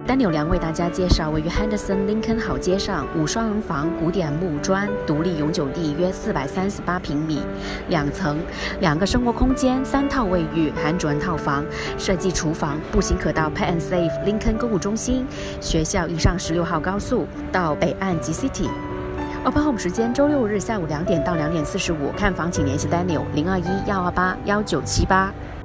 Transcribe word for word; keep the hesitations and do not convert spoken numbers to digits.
Daniel 梁为大家介绍位于 Henderson 林肯好街上五双人房古典木砖独立永久地约四百三十八平米，两层，两个生活空间，三套卫浴含主人套房，设计厨房，步行可到 Pay and Save 林肯购物中心，学校已上十六号高速到北岸及 City。Open Home 时间周六日下午两点到两点四十五，看房请联系 Daniel 零二一幺二八幺九七八。